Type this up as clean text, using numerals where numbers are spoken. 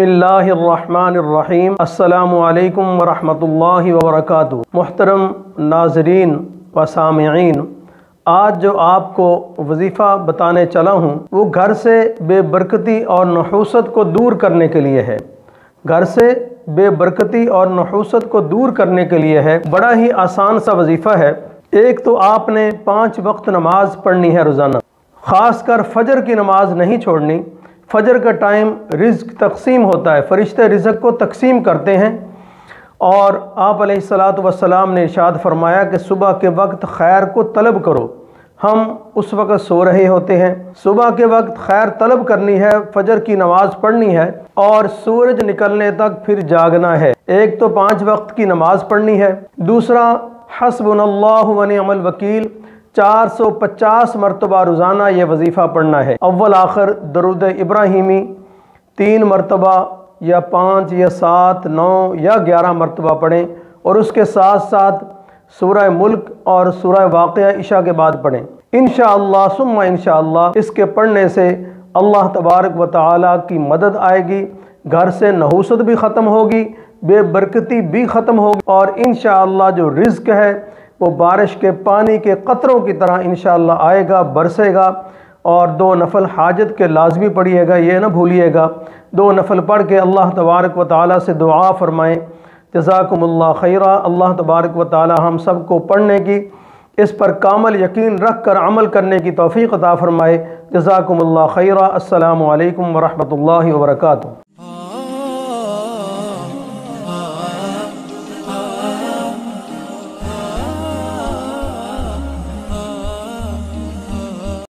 اللہ الرحمن الرحیم۔ السلام علیکم ورحمۃ اللہ وبرکاتہ۔ محترم ناظرین و سامعین، آج جو آپ کو وظیفہ بتانے چلا ہوں وہ گھر سے بے برکتی اور نحوست کو دور کرنے کے لیے ہے۔ گھر سے بے برکتی اور نحوست کو دور کرنے کے لیے ہے۔ بڑا ہی آسان سا وظیفہ ہے۔ ایک تو آپ نے 5 وقت نماز پڑھنی ہے روزانہ، خاص کر فجر کی نماز نہیں چھوڑنی۔ فجر کا ٹائم رزق تقسیم ہوتا ہے، فرشتے رزق کو تقسیم کرتے ہیں، اور آپ علیہ الصلاۃ والسلام نے ارشاد فرمایا کہ صبح کے وقت خیر کو طلب کرو۔ ہم اس وقت سو رہے ہوتے ہیں، صبح کے وقت خیر طلب کرنی ہے، فجر کی نماز پڑھنی ہے اور سورج نکلنے تک پھر جاگنا ہے۔ ایک تو 5 وقت کی نماز پڑھنی ہے، دوسرا حسبنا اللہ و نعم الوکیل 450 مرتبہ روزانہ یہ وظیفہ پڑھنا ہے۔ اول آخر درود ابراہیمی 3 مرتبہ یا 5 یا 7 9 یا 11 مرتبہ پڑھیں، اور اس کے ساتھ ساتھ سورہ ملک اور سورہ واقعہ عشاء کے بعد پڑھیں۔ انشاءاللہ ثم انشاءاللہ اس کے پڑھنے سے اللہ تبارک و تعالیٰ کی مدد آئے گی، گھر سے نحوست بھی ختم ہوگی، بے برکتی بھی ختم ہوگی، اور انشاءاللہ جو رزق ہے وہ بارش کے پانی کے قطروں کی طرح انشاءاللہ آئے گا، برسے گا۔ اور 2 نفل حاجت کے لازمی پڑھیے گا، یہ نہ بھولیے گا۔ 2 نفل پڑھ کے اللہ تبارک و تعالیٰ سے دعا فرمائیں، جزاکم اللہ خیرہ۔ اللہ تبارک و تعالیٰ ہم سب کو پڑھنے کی، اس پر کامل یقین رکھ کر عمل کرنے کی توفیق عطا فرمائے۔ جزاکم اللہ خیرہ۔ السلام علیکم ورحمۃ اللہ وبرکاتہ۔